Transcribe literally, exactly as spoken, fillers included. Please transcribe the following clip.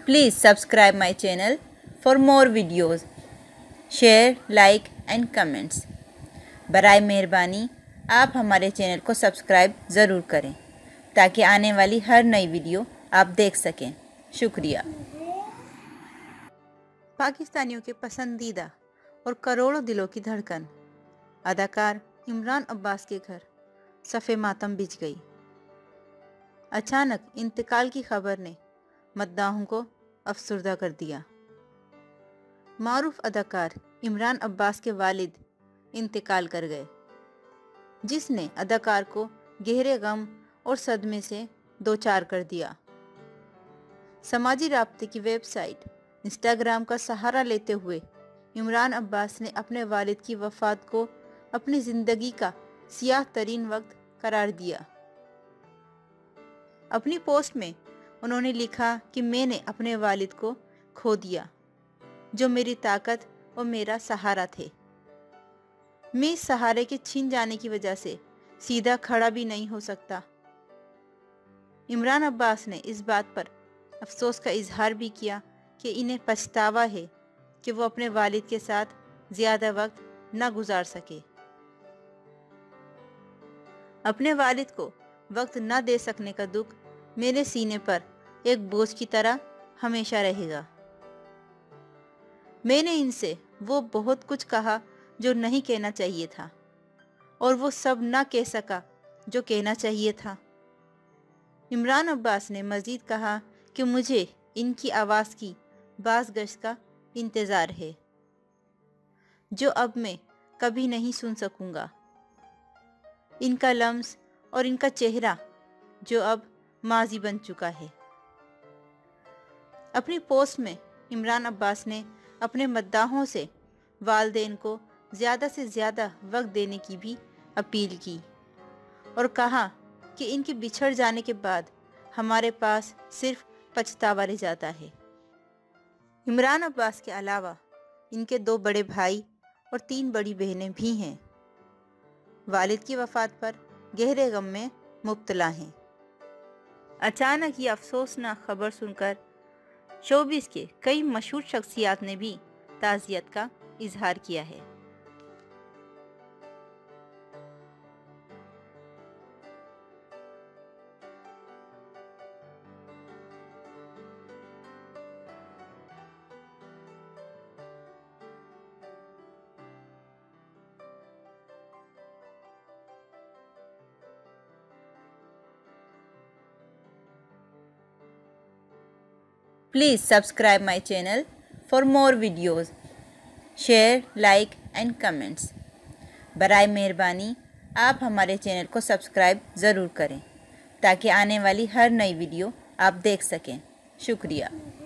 Please subscribe my channel for more videos. Share, like and comments. बराए मेहरबानी आप हमारे चैनल को सब्सक्राइब ज़रूर करें ताकि आने वाली हर नई वीडियो आप देख सकें। शुक्रिया। पाकिस्तानियों के पसंदीदा और करोड़ों दिलों की धड़कन अदाकार इमरान अब्बास के घर सफ़े मातम बिछ गई। अचानक इंतकाल की खबर ने मद्दाहों को अफसरदा कर दिया। मारूफ अदाकार इमरान अब्बास के वालिद इंतकाल कर गए, जिसने अदाकार को गहरे गम और सदमे से दो चार कर दिया। समाजी राब्ते की वेबसाइट इंस्टाग्राम का सहारा लेते हुए इमरान अब्बास ने अपने वालिद की वफ़ात को अपनी ज़िंदगी का सियाह तरीन वक्त करार दिया। अपनी पोस्ट में उन्होंने लिखा कि मैंने अपने वालिद को खो दिया, जो मेरी ताकत और मेरा सहारा थे। मैं इस सहारे के छीन जाने की वजह से सीधा खड़ा भी नहीं हो सकता। इमरान अब्बास ने इस बात पर अफसोस का इजहार भी किया कि इन्हें पछतावा है कि वो अपने वालिद के साथ ज़्यादा वक्त न गुजार सके। अपने वालिद को वक्त न दे सकने का दुख मेरे सीने पर एक बोझ की तरह हमेशा रहेगा। मैंने इनसे वो बहुत कुछ कहा जो नहीं कहना चाहिए था, और वो सब ना कह सका जो कहना चाहिए था। इमरान अब्बास ने मज़ीद कहा कि मुझे इनकी आवाज़ की बाज़गश्त का इंतज़ार है, जो अब मैं कभी नहीं सुन सकूँगा। इनका लम्स और इनका चेहरा जो अब माजी बन चुका है। अपनी पोस्ट में इमरान अब्बास ने अपने मद्दाहों से वालिदैन को ज़्यादा से ज़्यादा वक्त देने की भी अपील की और कहा कि इनके बिछड़ जाने के बाद हमारे पास सिर्फ पछतावा रह जाता है। इमरान अब्बास के अलावा इनके दो बड़े भाई और तीन बड़ी बहनें भी हैं। वालिद की वफ़ात पर गहरे गम में मुब्तला हैं। अचानक ये अफसोसनाक खबर सुनकर शोबिस के कई मशहूर शख्सियात ने भी ताज़ियत का इजहार किया है। Please subscribe my channel for more videos. Share, like and comments. बराए मेहरबानी आप हमारे चैनल को सब्सक्राइब ज़रूर करें ताकि आने वाली हर नई वीडियो आप देख सकें। शुक्रिया।